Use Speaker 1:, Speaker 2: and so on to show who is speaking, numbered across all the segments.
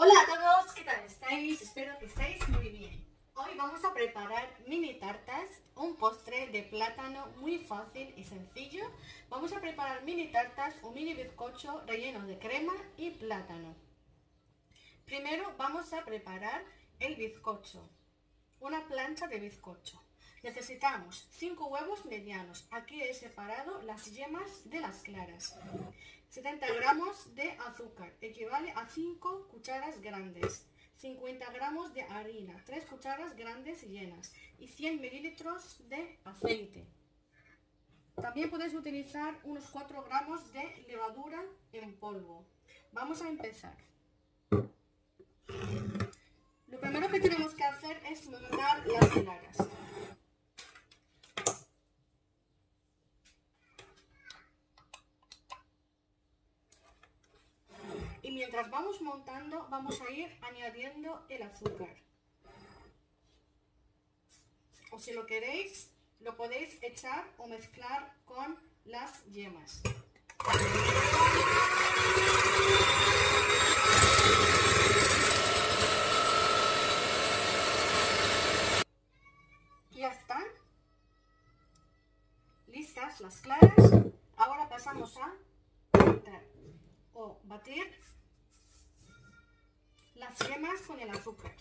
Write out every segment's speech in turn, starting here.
Speaker 1: Hola a todos, ¿qué tal estáis? Espero que estéis muy bien. Hoy vamos a preparar mini tartas, un postre de plátano muy fácil y sencillo. Vamos a preparar mini tartas o mini bizcocho rellenos de crema y plátano. Primero vamos a preparar el bizcocho, una plancha de bizcocho. Necesitamos 5 huevos medianos, aquí he separado las yemas de las claras. 70 gramos de azúcar, equivale a 5 cucharas grandes. 50 gramos de harina, 3 cucharas grandes y llenas. Y 100 mililitros de aceite. También podéis utilizar unos 4 gramos de levadura en polvo. Vamos a empezar. Lo primero que tenemos que hacer es montar las claras. Y mientras vamos montando, vamos a ir añadiendo el azúcar. O si lo queréis, lo podéis echar o mezclar con las yemas. Ya están listas las claras. Ahora pasamos a montar o batir las yemas con el azúcar.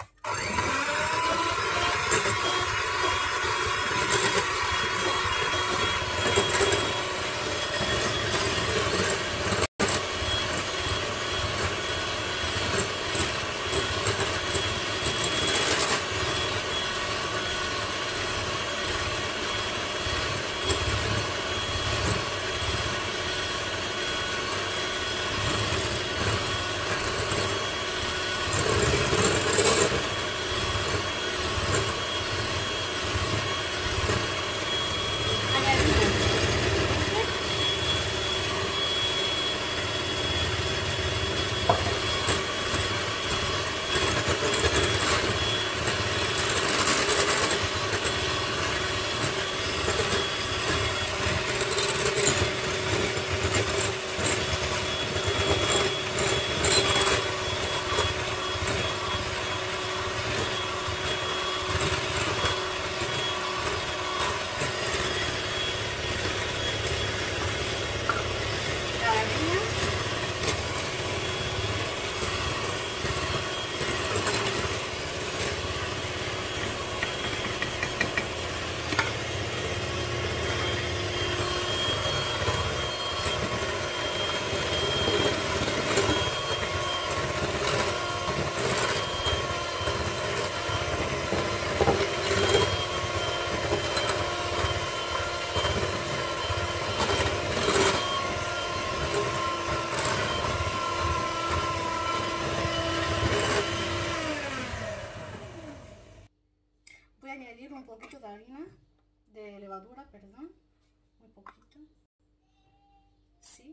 Speaker 1: Voy a añadir un poquito de harina, de levadura, perdón, muy poquito, sí.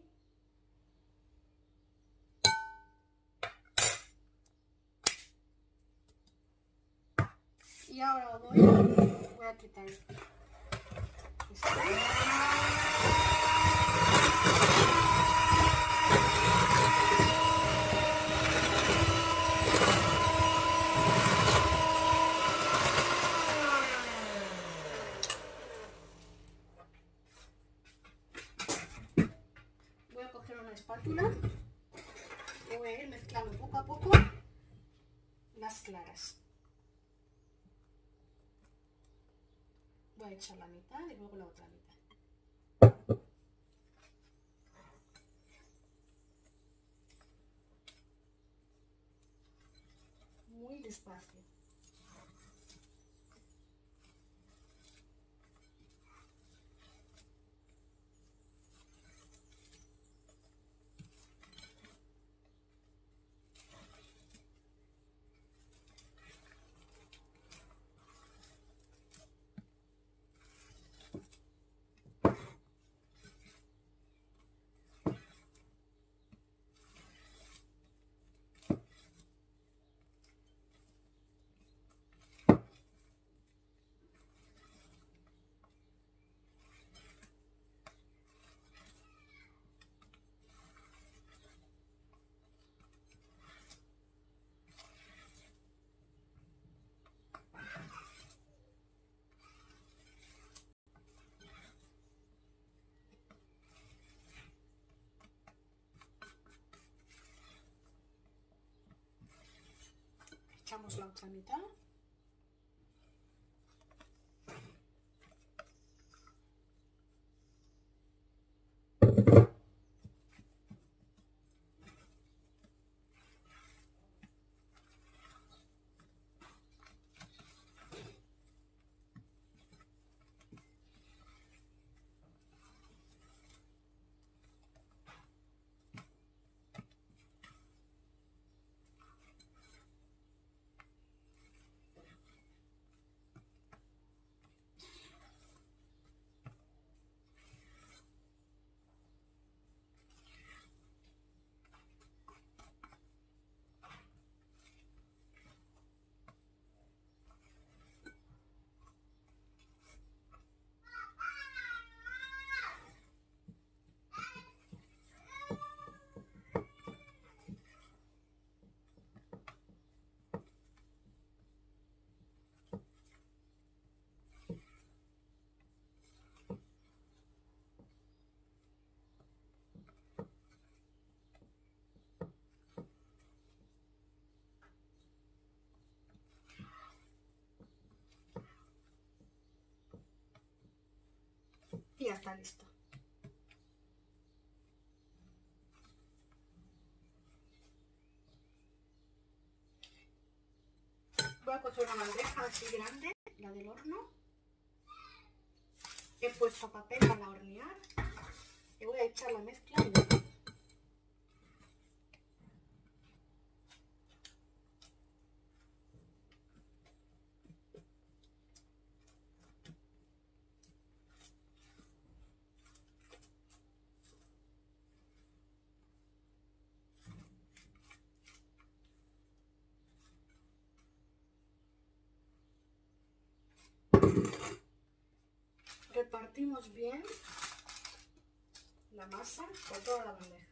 Speaker 1: Y ahora voy a quitar esto. Voy a coger una espátula y voy a ir mezclando poco a poco las claras. Voy a echar la mitad y luego la otra mitad. Muy despacio. echamos la otra mitad. Y ya está listo. Voy a coger una bandeja así grande, la del horno. He puesto papel para hornear y voy a echar la mezcla en el... Repartimos bien la masa por toda la bandeja.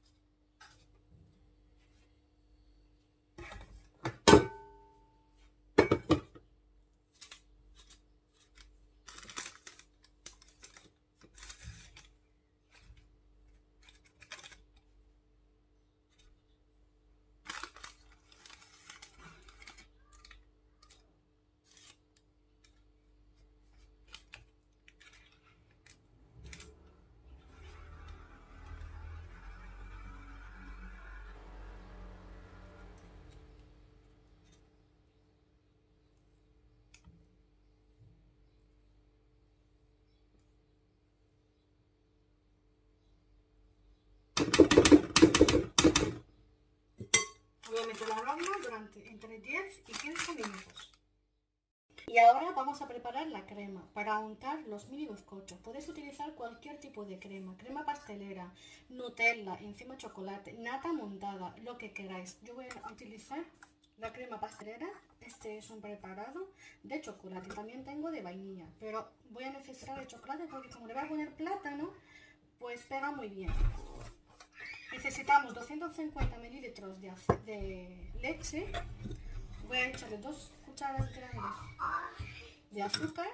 Speaker 1: Voy a meterla al horno durante entre 10 y 15 minutos. Y ahora vamos a preparar la crema para untar los mini bizcochos. Podéis utilizar cualquier tipo de crema, crema pastelera, Nutella, encima chocolate, nata montada, lo que queráis. Yo voy a utilizar la crema pastelera. Este es un preparado de chocolate, también tengo de vainilla, pero voy a necesitar de chocolate porque como le voy a poner plátano, pues pega muy bien. Necesitamos 250 mililitros de leche. Voy a echarle 2 cucharas grandes de azúcar.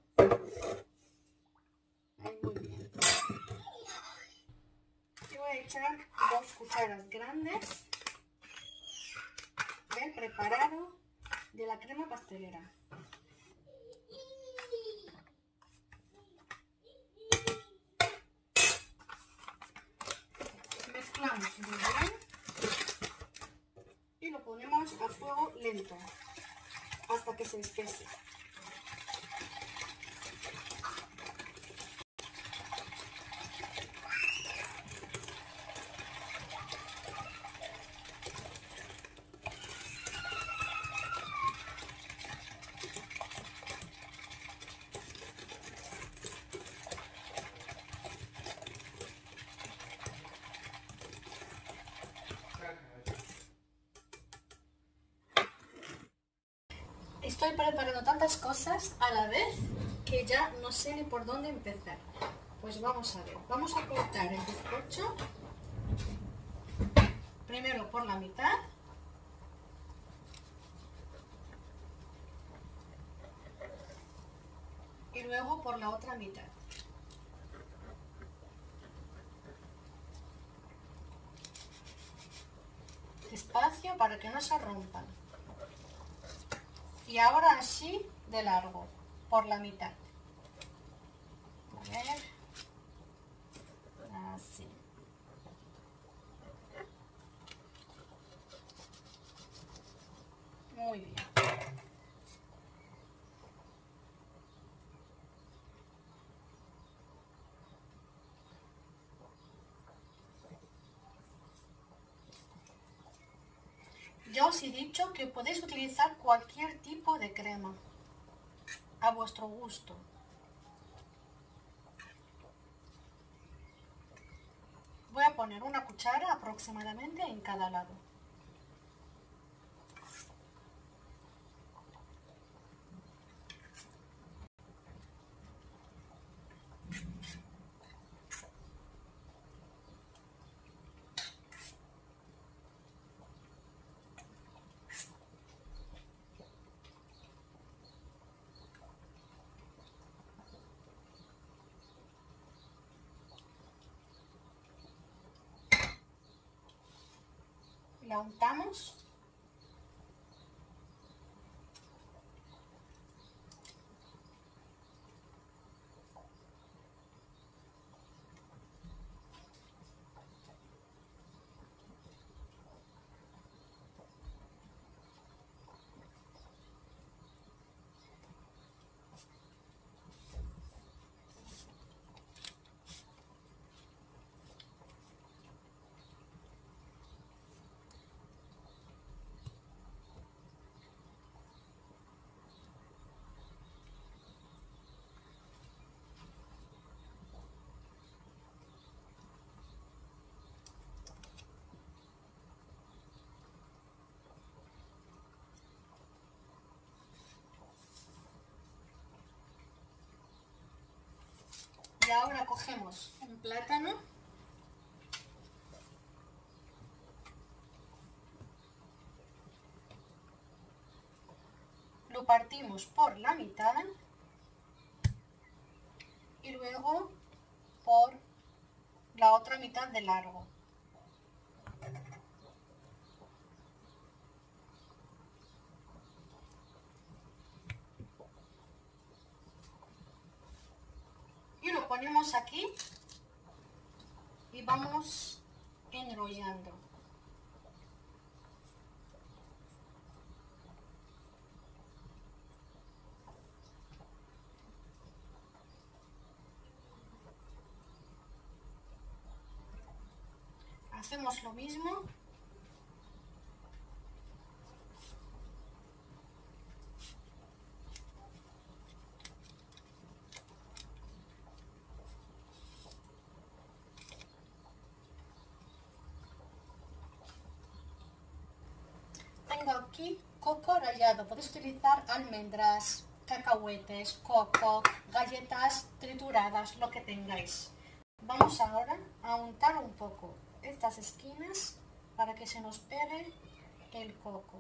Speaker 1: Ahí, muy bien. Y voy a echar 2 cucharas grandes del preparado de la crema pastelera. Mezclamos muy bien y lo ponemos a fuego lento hasta que se espese. Estoy preparando tantas cosas a la vez que ya no sé ni por dónde empezar. Pues vamos a ver. Vamos a cortar el bizcocho primero por la mitad. Y luego por la otra mitad. Despacio para que no se rompan. Y ahora así de largo, por la mitad. A ver. Así. Muy bien. Ya os he dicho que podéis utilizar cualquier tipo de crema, a vuestro gusto. Voy a poner una cuchara aproximadamente en cada lado. La untamos. Y ahora cogemos un plátano. Lo partimos por la mitad y luego por la otra mitad de largo. Y lo ponemos aquí y vamos enrollando. Hacemos lo mismo. Tengo aquí coco rallado. Podéis utilizar almendras, cacahuetes, coco, galletas trituradas, lo que tengáis. Vamos ahora a untar un poco estas esquinas para que se nos pegue el coco.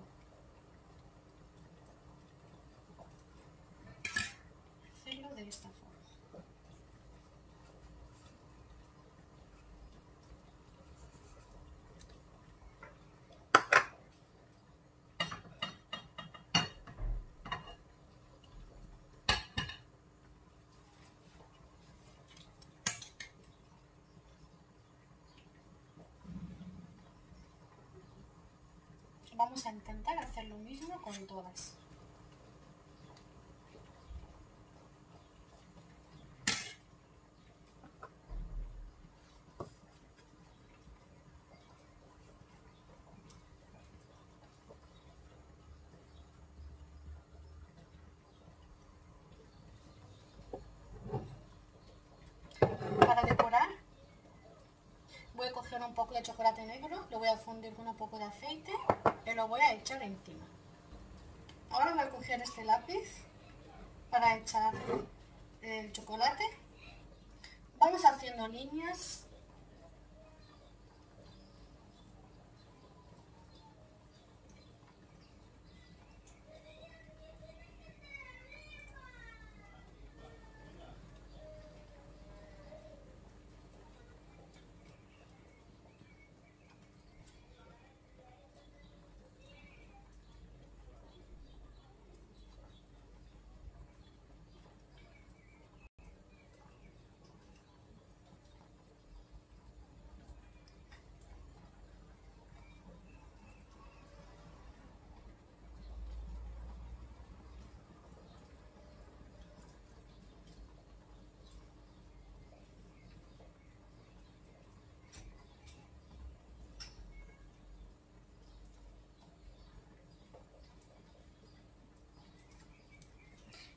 Speaker 1: Hacerlo de esta forma. Vamos a intentar hacer lo mismo con todas. Para decorar, voy a coger un poco de chocolate negro, lo voy a fundir con un poco de aceite y lo voy a echar encima. Ahora voy a coger este lápiz para echar el chocolate. Vamos haciendo líneas.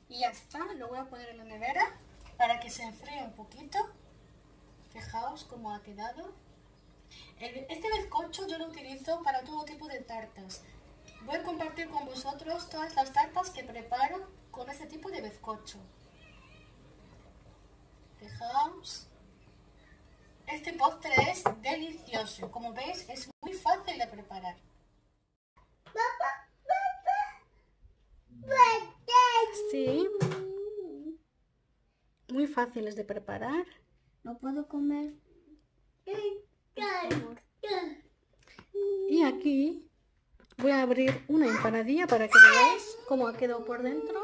Speaker 1: Y ya está, lo voy a poner en la nevera para que se enfríe un poquito. Fijaos cómo ha quedado. Este bizcocho yo lo utilizo para todo tipo de tartas. Voy a compartir con vosotros todas las tartas que preparo con este tipo de bizcocho. Fijaos. Este postre es delicioso. Como veis, es muy fácil de preparar. Sí. Muy fáciles de preparar.
Speaker 2: No puedo comer.
Speaker 1: Y aquí voy a abrir una empanadilla para que veáis cómo ha quedado por dentro.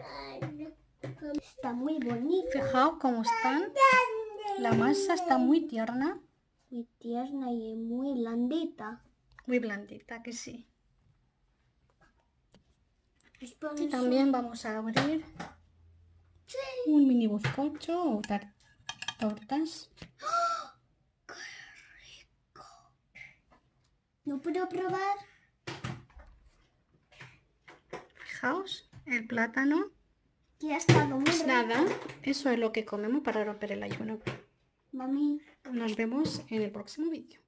Speaker 2: Está muy bonita.
Speaker 1: Fijaos cómo están. La masa está muy tierna.
Speaker 2: Muy tierna y muy blandita.
Speaker 1: Muy blandita, que sí.
Speaker 2: Y
Speaker 1: Y también vamos a abrir un mini bizcocho o tortas.
Speaker 2: ¡Qué rico! ¿No puedo probar?
Speaker 1: Fijaos, el plátano.
Speaker 2: Que ha estado muy
Speaker 1: Pues
Speaker 2: rico.
Speaker 1: nada, eso es lo que comemos para romper el ayuno.
Speaker 2: Mami.
Speaker 1: Nos vemos en el próximo vídeo.